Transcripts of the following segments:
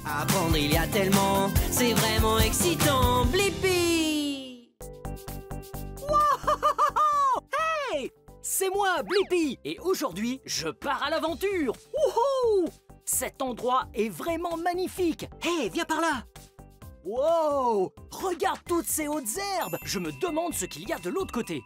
Apprendre, il y a tellement, c'est vraiment excitant. Blippi! Wow! Hey! C'est moi, Blippi! Et aujourd'hui, je pars à l'aventure! Wouhou! Cet endroit est vraiment magnifique! Hey, viens par là! Wow! Regarde toutes ces hautes herbes! Je me demande ce qu'il y a de l'autre côté.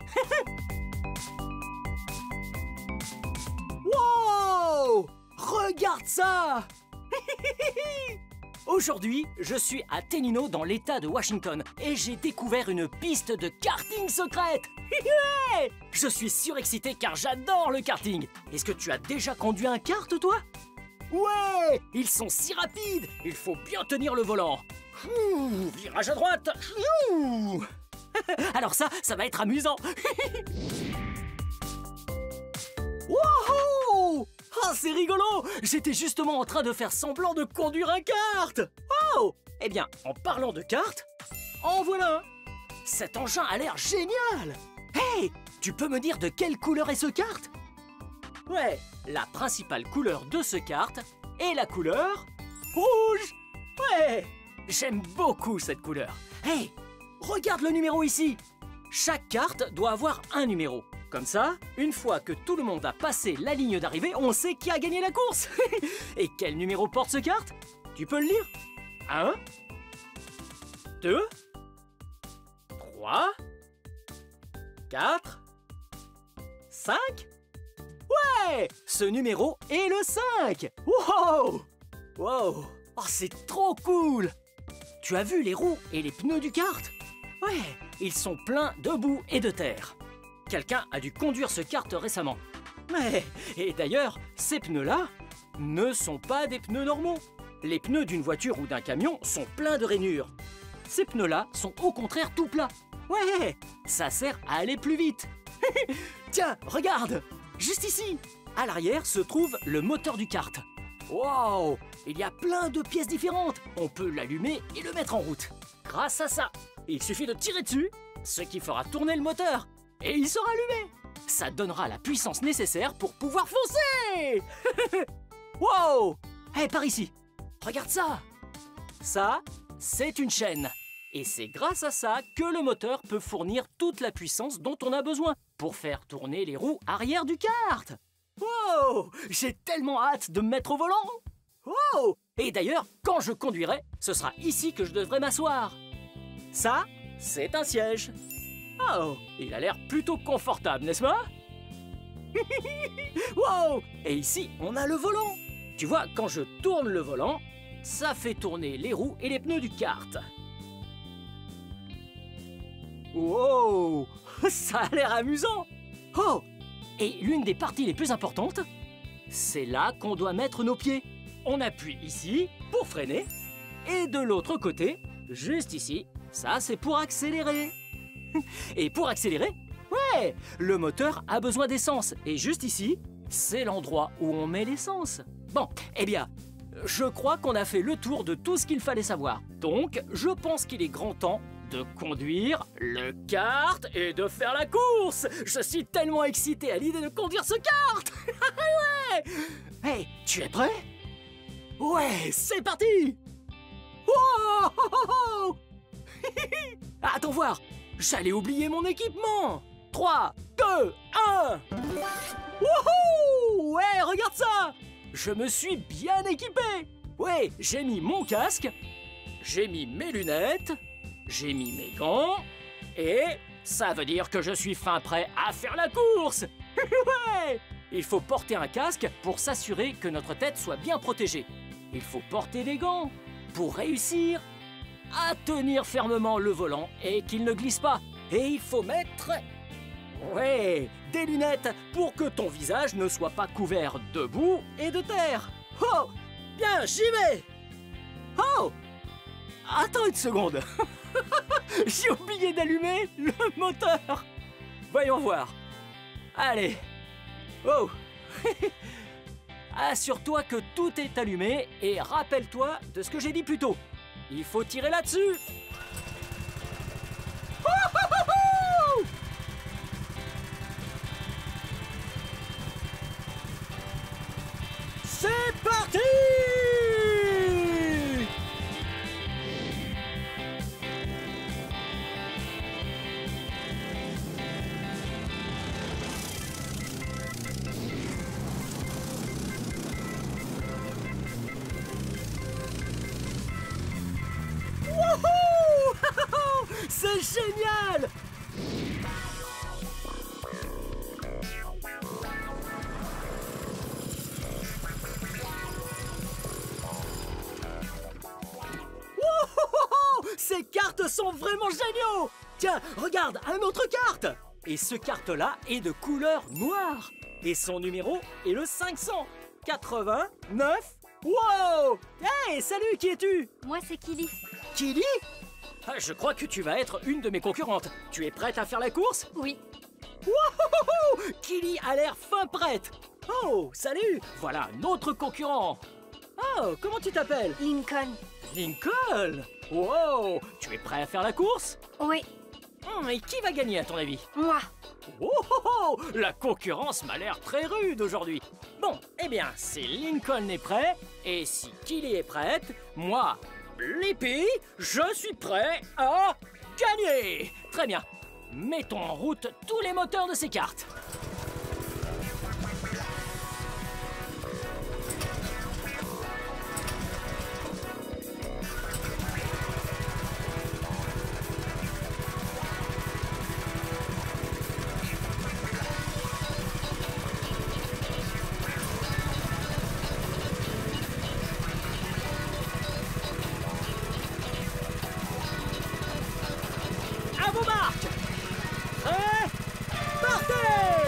Wow! Regarde ça! Aujourd'hui, je suis à Tenino dans l'état de Washington et j'ai découvert une piste de karting secrète. Je suis surexcité car j'adore le karting. Est-ce que tu as déjà conduit un kart, toi? Ouais! Ils sont si rapides! Il faut bien tenir le volant. Virage à droite. Alors ça va être amusant. Wouhou! Ah, c'est rigolo! J'étais justement en train de faire semblant de conduire un kart! Oh! Eh bien, en parlant de kart, en voilà un! Cet engin a l'air génial! Hey! Tu peux me dire de quelle couleur est ce kart? Ouais, la principale couleur de ce kart est la couleur rouge! Ouais! J'aime beaucoup cette couleur. Hey! Regarde le numéro ici! Chaque carte doit avoir un numéro. Comme ça, une fois que tout le monde a passé la ligne d'arrivée, on sait qui a gagné la course. Et quel numéro porte ce kart? Tu peux le lire? 1, 2, 3, 4, 5. Ouais! Ce numéro est le 5. Wow! Wow! Oh, c'est trop cool! Tu as vu les roues et les pneus du kart? Ouais, ils sont pleins de boue et de terre. Quelqu'un a dû conduire ce kart récemment. Ouais, et d'ailleurs, ces pneus-là ne sont pas des pneus normaux. Les pneus d'une voiture ou d'un camion sont pleins de rainures. Ces pneus-là sont au contraire tout plats. Ouais, ça sert à aller plus vite. Tiens, regarde, juste ici, à l'arrière se trouve le moteur du kart. Wow, il y a plein de pièces différentes. On peut l'allumer et le mettre en route. Grâce à ça, il suffit de tirer dessus, ce qui fera tourner le moteur. Et il sera allumé. Ça donnera la puissance nécessaire pour pouvoir foncer. Wow! Hey, par ici. Regarde ça. Ça, c'est une chaîne. Et c'est grâce à ça que le moteur peut fournir toute la puissance dont on a besoin pour faire tourner les roues arrière du kart. Wow! J'ai tellement hâte de me mettre au volant. Wow! Et d'ailleurs, quand je conduirai, ce sera ici que je devrais m'asseoir. Ça, c'est un siège. Oh, il a l'air plutôt confortable, n'est-ce pas? Wow! Et ici, on a le volant. Tu vois, quand je tourne le volant, ça fait tourner les roues et les pneus du kart. Wow! Ça a l'air amusant. Oh! Et l'une des parties les plus importantes, c'est là qu'on doit mettre nos pieds. On appuie ici pour freiner. Et de l'autre côté, juste ici, ça c'est pour accélérer. Et pour accélérer, ouais, le moteur a besoin d'essence. Et juste ici, c'est l'endroit où on met l'essence. Bon, eh bien, je crois qu'on a fait le tour de tout ce qu'il fallait savoir. Donc, je pense qu'il est grand temps de conduire le kart et de faire la course. Je suis tellement excité à l'idée de conduire ce kart. Ouais. Hey, tu es prêt? Ouais, c'est parti. Wow. Attends voir. J'allais oublier mon équipement. 3, 2, 1. Wouhou! Ouais, regarde ça. Je me suis bien équipé. Ouais, j'ai mis mon casque, j'ai mis mes lunettes, j'ai mis mes gants, et ça veut dire que je suis fin prêt à faire la course. Ouais! Il faut porter un casque pour s'assurer que notre tête soit bien protégée. Il faut porter des gants pour réussir à tenir fermement le volant et qu'il ne glisse pas. Et il faut mettre... ouais, des lunettes pour que ton visage ne soit pas couvert de boue et de terre. Oh, bien, j'y vais. Oh, attends une seconde. J'ai oublié d'allumer le moteur. Voyons voir. Allez. Oh. Assure-toi que tout est allumé et rappelle-toi de ce que j'ai dit plus tôt. Il faut tirer là-dessus. C'est parti! génial! Wouhouhou! Ces cartes sont vraiment géniaux! Tiens, regarde, un autre carte! Et ce carte-là est de couleur noire. Et son numéro est le 589. Wow! Hey, salut, qui es-tu? Moi, c'est Kili. Kili? Ah, je crois que tu vas être une de mes concurrentes. Tu es prête à faire la course? Oui. Wouhouhou! Kili a l'air fin prête. Oh, salut! Voilà un autre concurrent. Oh, comment tu t'appelles? Lincoln. Lincoln! Wow! Tu es prêt à faire la course? Oui. Et qui va gagner à ton avis? Moi. Oh, oh, oh! La concurrence m'a l'air très rude aujourd'hui. Bon, eh bien, si Lincoln est prêt, et si Kili est prête, moi, Blippi, je suis prêt à gagner! Très bien. Mettons en route tous les moteurs de ces cartes. À vos marques! Prêts? Partez!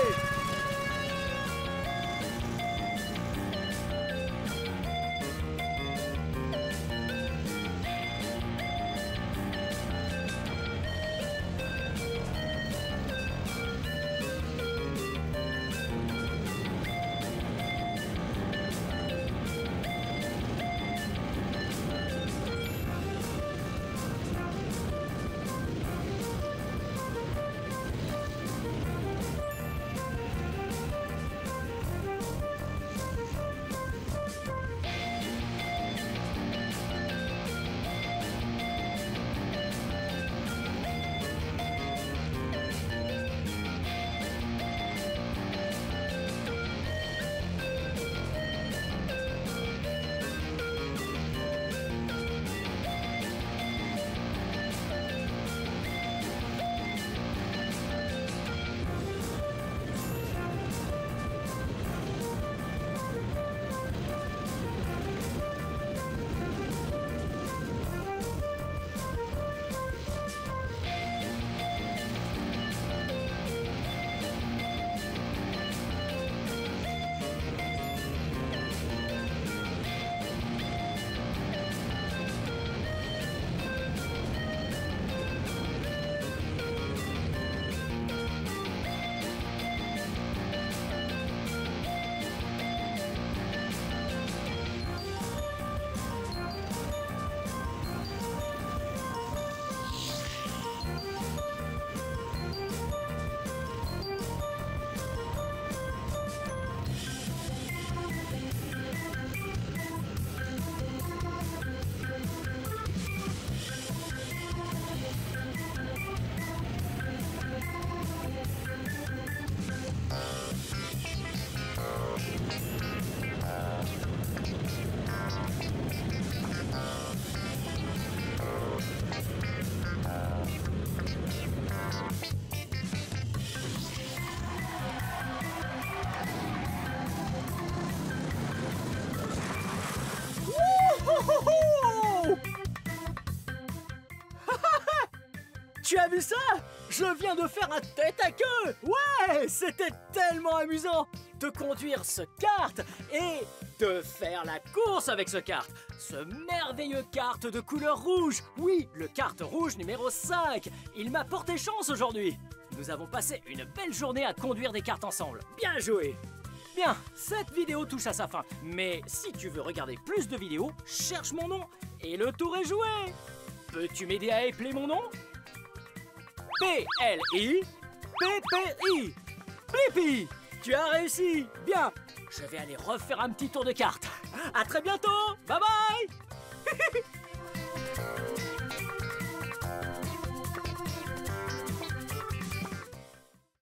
Tu as vu ça? Je viens de faire un tête à queue! Ouais, c'était tellement amusant de conduire ce kart et de faire la course avec ce kart. Ce merveilleux kart de couleur rouge. Oui, le kart rouge numéro 5. Il m'a porté chance aujourd'hui. Nous avons passé une belle journée à conduire des karts ensemble. Bien joué! Bien, cette vidéo touche à sa fin. Mais si tu veux regarder plus de vidéos, cherche mon nom et le tour est joué. Peux-tu m'aider à épeler mon nom? P-L-I-P-P-I. Blippi, tu as réussi. Bien, je vais aller refaire un petit tour de cartes. À très bientôt. Bye bye.